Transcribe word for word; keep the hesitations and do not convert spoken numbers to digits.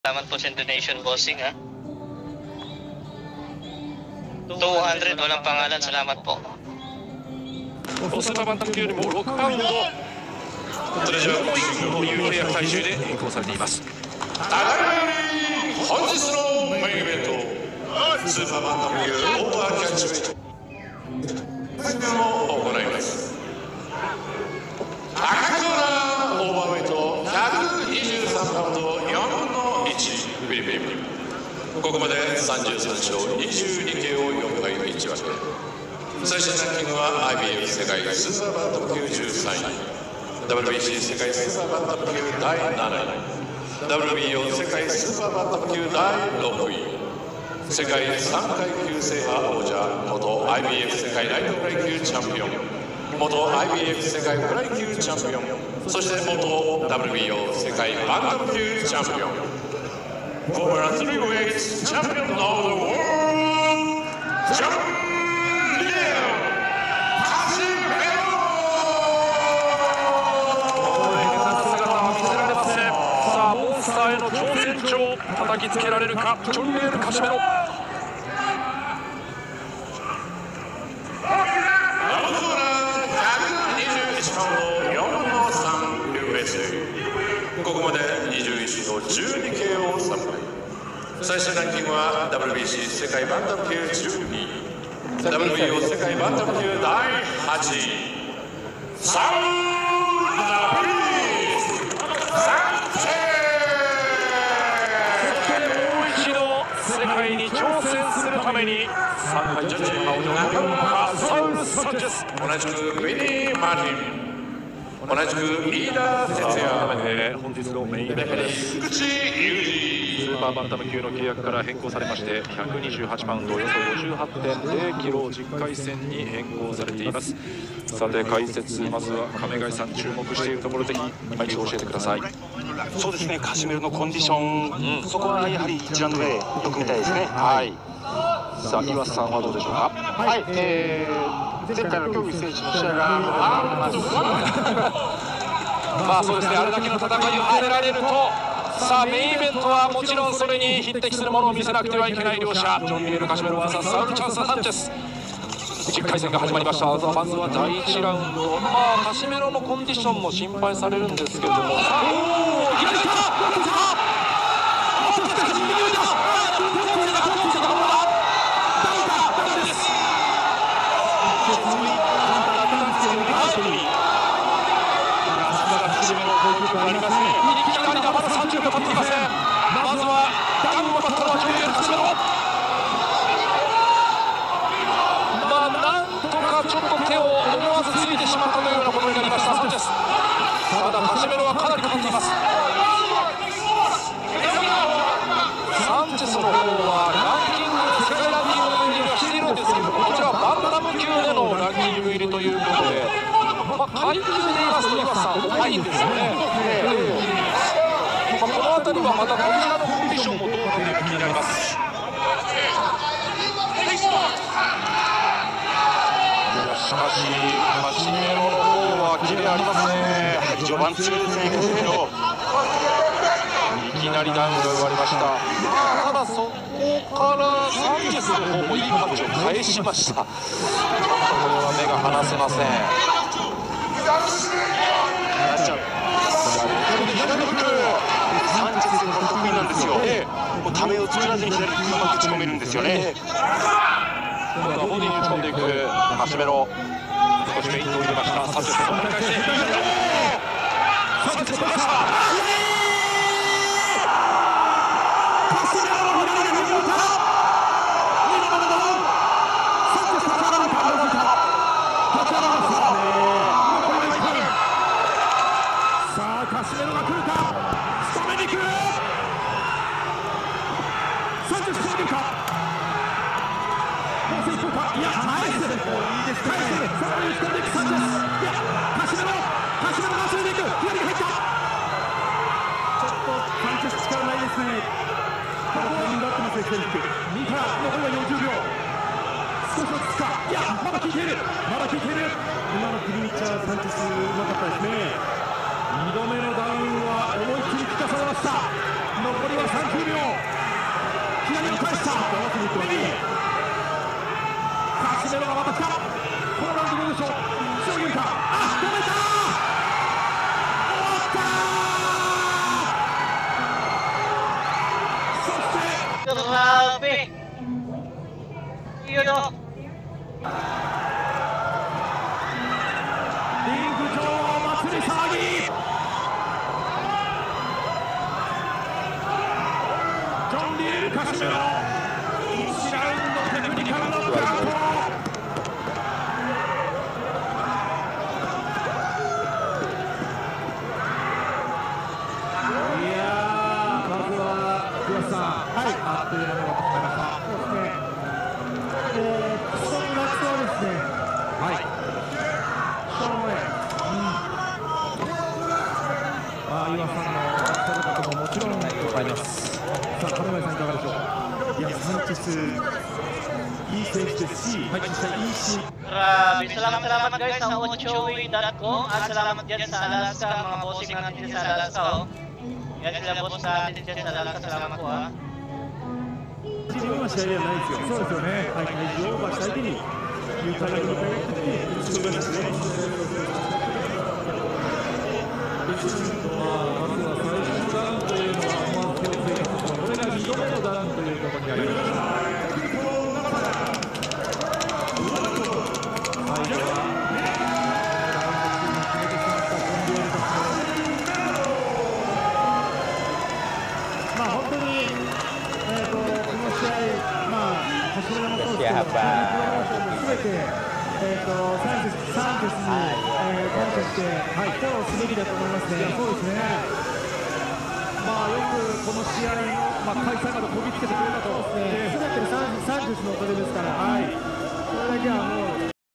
Salamat po sa donation, bossing, ha. two hundred, walang pangalan. Salamat po. 大阪バンタム級よりもろくパウンドトレジャーボクシングの有利役体重で変更されています。ただいまより本日のメインイベントスーパーバンタム級オーバーキャッチウェイトを行います。赤コーナーオーバーウェイトひゃくにじゅうさんパウンドよんぶんのいちフィリピン。ここまでさんじゅうさん勝にじゅうにケーオーよん敗いち分け。最新ランキングは アイビーエフ 世界スーパーバンタム級じゅうさんい、 ダブリュービーシー 世界スーパーバンタム級だいなない、 ダブリュービーオー 世界スーパーバンタム級だいろくい、世界さん階級制覇王者、元 アイビーエフ 世界ライトフライ級チャンピオン、元 アイビーエフ 世界フライ級チャンピオン、そして元 ダブリュービーオー 世界バンタム級チャンピオン、フォーマースリーウェイツチャンピオンのワールドチャンピオンへの挑戦状叩きつけられるかジョン・レール・カシメロ。ここまでにじゅういちとじゅうにケーオーさん敗。最新ランキングは ダブリュービーシー 世界バンタム級じゅうにい、 ダブリュービーオー 世界バンタム級だいはちい、サウダー世界に挑戦するためにさんかいジャッジ青女がサウルス・サンチェス、同じくウィニー・マーティン、同じく飯田哲也、本日のメインイベントです。菊池雄二、スーパーバンタム級の契約から変更されましてひゃくにじゅうはちパウンドおよそ ごじゅうはちてんゼロキロじっかい戦に変更されています。さて解説、まずは亀貝さん注目しているところ、ぜひ今一度教えてください。 そうですね、カシメロのコンディション、うん、そこはやはり一覧の上よく見たいですね。はい。 さあ岩瀬さんはどうでしょうか。 はい、えー、前回の競技選手の試合がまあそうですね、あれだけの戦いを見せられると、さあメインイベントはもちろんそれに匹敵するものを見せなくてはいけない両者、ジョン・ミゲル・カシメロ ブイエス サウル・チャンス・サンチェス。じゅっかい戦が始まりました。まずはだいいちラウンド、まあカシメロのコンディションも心配されるんですけれども、さあおお左行った左だ、まださんじゅうびょう経っていません。まずはガンを奪ったのはジョン・ミゲル・カシメロ。まあなんとかちょっと手を思わずついてしまったというようなことになりましたサンチェス。ただカシメロはかなりかかっています。サンチェスの方はランキング、世界ランキングの入りはしているんですけど、こちらはバンタム級でのランキング入りということで、まあ、階級で言いますと岩瀬さん重いんですよね。えー、まあ、この辺りはまたこちらのコンディションもどうなっているか気になります。しかしカシメロの方はキレありますね。 序盤強いですね、カシメロ。 いきなりダウンが生まれました。ただそこからサンチェスの方もいいパンチを返しました。ちょっとこれは目が離せません。 サンチェスの得意なんですよ。ええ、もうためを作らずに左にうまく打ち込めるんですよね。 今度はボディに打ち込んでいくカシメロ。少しフェイントを入れました。サンチェスと折り返してサンチェス取りました。さあカシメロが来るか、仕留めに来る。サンチェス仕留めるか、もう一歩か、いやナイス、いいですね。さらに打ち込んでいくサンチェス、いやカシメロカシメロが走りでいく、左に入った。ちょっとサンチェス力ないですね。ただタイミング合ってますね。右から残りはよんじゅうびょう、少し落ち着くか、いやまだ効いている、まだ効いている。今のクリーチャーサンチェスうまかったですね。にどめのダウンは思いっきり効かされました。 残りはさんじゅうびょう。左を返した。レビー。カシメロがまた来た。このラウンドどうでしょう。しのげるか。あ、止めた。終わったー。そして Grabe! Yun o! リング上祭り騒ぎ。ジョン・リール・カシメロいちラウンドテクニカルノックアウト。いやー、まずは岩瀬さん、はい、あっという間に終わってしまいました。そうですね、えー、そのラストはですね、はい、ショーン・ウェイ、まあ、岩瀬さんのラストのことももちろんわかります。さあ、金森さんいかがでしょう。いや、サンチェスいい選手ですし、はい、実際いいし。 Grabe! Salamat salamat guys sa ochoy dot com at salamat dyan sa Alaska, mga bossing natin sa Alaska. Oh. Yan sila boss natin dyan sa Alaska. Salamat po ha. 自分は試合ではないですよ。そうですよね。はい、体重オーバーした相手に有体力の体力的に打ち込みましたね。まあ、まずは最初のダウンというのは思わず手をついたところ、これがにどめのダウンというところにありました。最後はダウンのチームに決めてしまったコンビオルタス。まあ本当に、えーと、この試合、まあ走りもそうですけど、プロモーションも全て、えーと、サンチェス、サンチェスに、えー、感謝して、はい、フォローすべきだと思いますね。そうですね。まあよくこの試合の、まあ、開催までこぎつけてくれたと、すべてサンチェスのおかげですから。はい。